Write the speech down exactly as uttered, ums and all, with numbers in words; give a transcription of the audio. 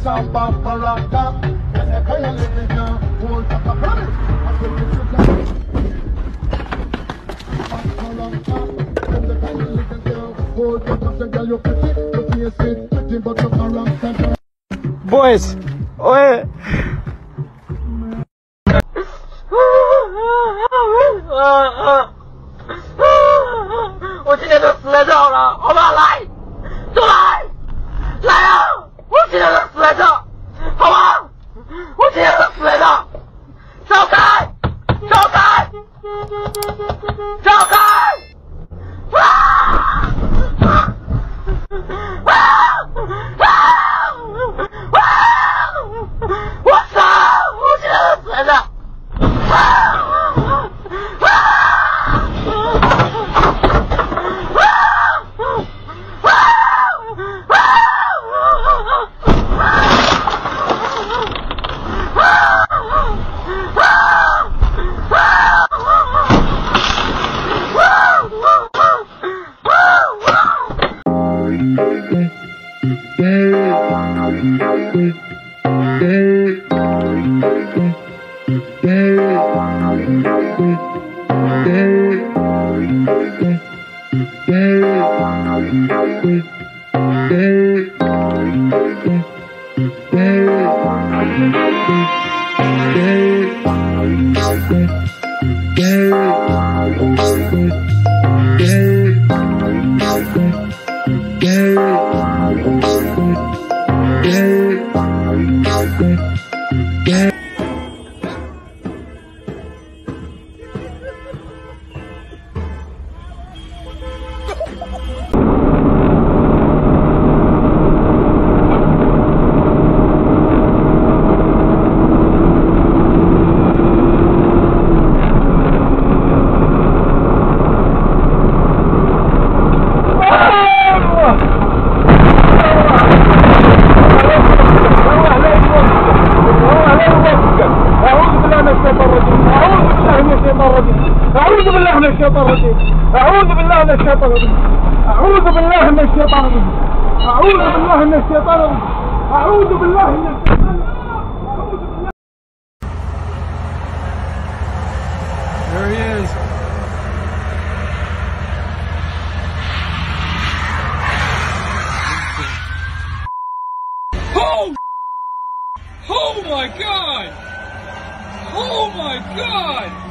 Boys, oye. 我今天都死在这了，好吧，来，就来，来啊！我今天都死在这，好吧？我今天都死在这，走开，走开，走开！啊！啊！啊！啊！我操！我今天都死在这。啊！أعوذ بالله من الشيطان الرجيم أعوذ بالله من الشيطان الرجيم أعوذ بالله من الشيطان الرجيم أعوذ بالله من الشيطان الرجيم أعوذ بالله من الشيطان الرجيم. There he is. Oh! Oh my God! Oh my God!